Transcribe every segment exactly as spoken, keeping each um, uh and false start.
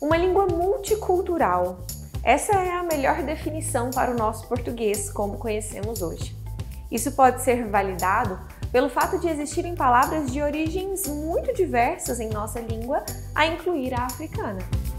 Uma língua multicultural. Essa é a melhor definição para o nosso português, como conhecemos hoje. Isso pode ser validado pelo fato de existirem palavras de origens muito diversas em nossa língua, a incluir a africana.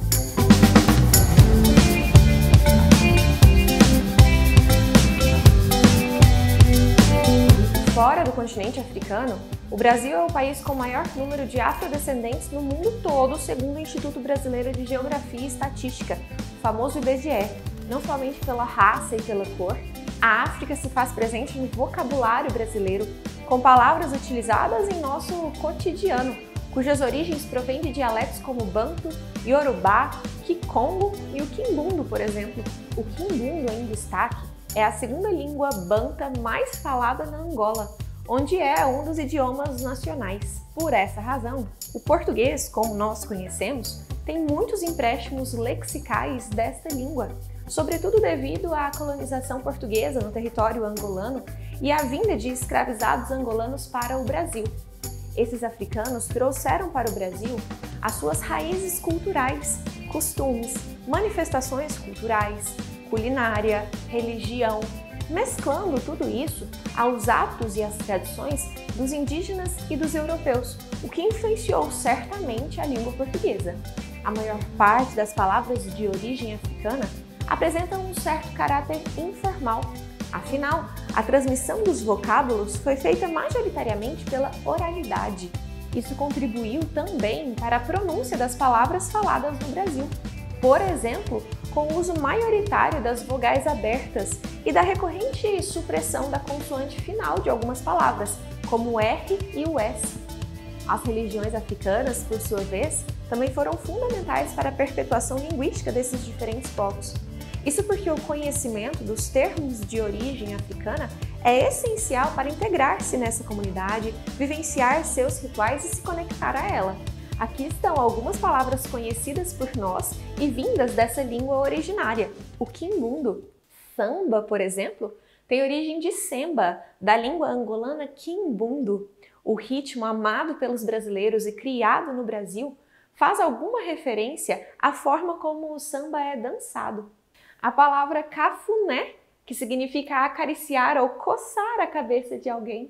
Fora do continente africano, o Brasil é o país com o maior número de afrodescendentes no mundo todo, segundo o Instituto Brasileiro de Geografia e Estatística, o famoso I B G E. Não somente pela raça e pela cor, a África se faz presente no vocabulário brasileiro, com palavras utilizadas em nosso cotidiano, cujas origens provêm de dialetos como Banto, Yorubá, Kikongo e o Kimbundo, por exemplo. O Kimbundo, em destaque, é a segunda língua banta mais falada na Angola, onde é um dos idiomas nacionais. Por essa razão, o português, como nós conhecemos, tem muitos empréstimos lexicais desta língua, sobretudo devido à colonização portuguesa no território angolano e à vinda de escravizados angolanos para o Brasil. Esses africanos trouxeram para o Brasil as suas raízes culturais, costumes, manifestações culturais, culinária, religião, mesclando tudo isso aos hábitos e às tradições dos indígenas e dos europeus, o que influenciou certamente a língua portuguesa. A maior parte das palavras de origem africana apresentam um certo caráter informal. Afinal, a transmissão dos vocábulos foi feita majoritariamente pela oralidade. Isso contribuiu também para a pronúncia das palavras faladas no Brasil. Por exemplo, com o uso maioritário das vogais abertas e da recorrente supressão da consoante final de algumas palavras, como o R e o S. As religiões africanas, por sua vez, também foram fundamentais para a perpetuação linguística desses diferentes povos. Isso porque o conhecimento dos termos de origem africana é essencial para integrar-se nessa comunidade, vivenciar seus rituais e se conectar a ela. Aqui estão algumas palavras conhecidas por nós e vindas dessa língua originária. O Kimbundo. Samba, por exemplo, tem origem de semba, da língua angolana Kimbundo. O ritmo amado pelos brasileiros e criado no Brasil faz alguma referência à forma como o samba é dançado. A palavra cafuné, que significa acariciar ou coçar a cabeça de alguém.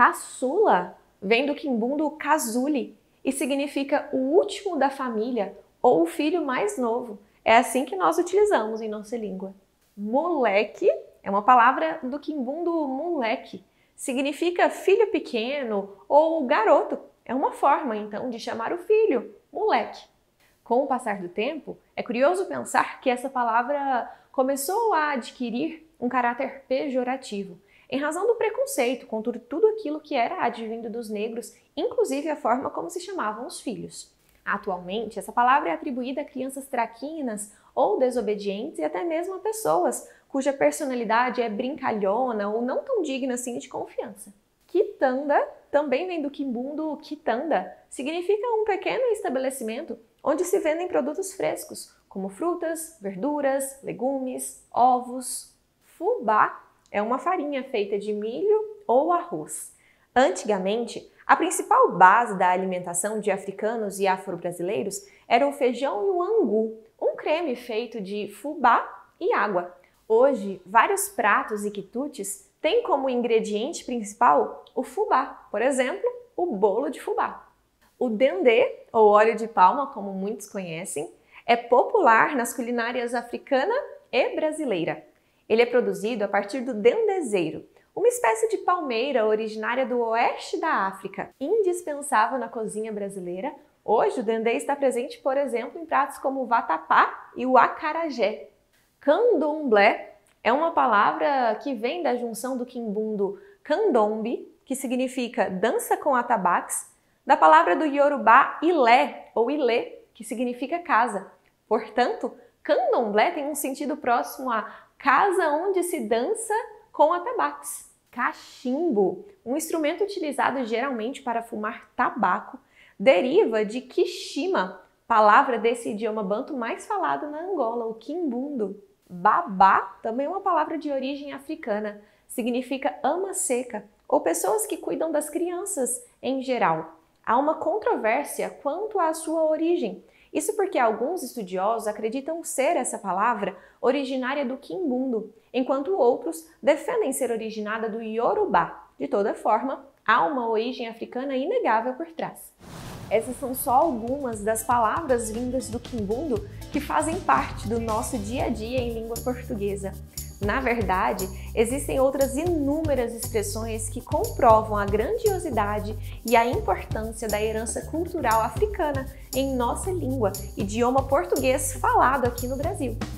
Caçula vem do Kimbundo Kazuli e significa o último da família ou o filho mais novo. É assim que nós utilizamos em nossa língua. Moleque é uma palavra do Kimbundo moleque. Significa filho pequeno ou garoto. É uma forma, então, de chamar o filho, moleque. Com o passar do tempo, é curioso pensar que essa palavra começou a adquirir um caráter pejorativo, em razão do preconceito contra tudo aquilo que era advindo dos negros, inclusive a forma como se chamavam os filhos. Atualmente, essa palavra é atribuída a crianças traquinas ou desobedientes e até mesmo a pessoas cuja personalidade é brincalhona ou não tão digna assim de confiança. Quitanda também vem do Kimbundo quitanda, significa um pequeno estabelecimento onde se vendem produtos frescos, como frutas, verduras, legumes, ovos. Fubá é uma farinha feita de milho ou arroz. Antigamente, a principal base da alimentação de africanos e afro-brasileiros era o feijão e o angu, um creme feito de fubá e água. Hoje, vários pratos e quitutes têm como ingrediente principal o fubá, por exemplo, o bolo de fubá. O dendê, ou óleo de palma, como muitos conhecem, é popular nas culinárias africana e brasileira. Ele é produzido a partir do dendezeiro, uma espécie de palmeira originária do oeste da África, indispensável na cozinha brasileira. Hoje, o dendê está presente, por exemplo, em pratos como o vatapá e o acarajé. Candomblé é uma palavra que vem da junção do Kimbundo candombe, que significa dança com atabaques, da palavra do Yorubá ilé, ou ilê, que significa casa. Portanto, candomblé tem um sentido próximo a casa onde se dança com atabaques. Cachimbo, um instrumento utilizado geralmente para fumar tabaco, deriva de Kishima, palavra desse idioma banto mais falado na Angola, o Kimbundo. Babá também é uma palavra de origem africana, significa ama seca, ou pessoas que cuidam das crianças em geral. Há uma controvérsia quanto à sua origem, Isso porque alguns estudiosos acreditam ser essa palavra originária do quimbundo, enquanto outros defendem ser originada do iorubá. De toda forma, há uma origem africana inegável por trás. Essas são só algumas das palavras vindas do quimbundo que fazem parte do nosso dia a dia em língua portuguesa. Na verdade, existem outras inúmeras expressões que comprovam a grandiosidade e a importância da herança cultural africana em nossa língua, idioma português falado aqui no Brasil.